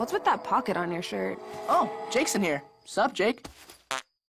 What's with that pocket on your shirt? Oh, Jake's in here. Sup, Jake?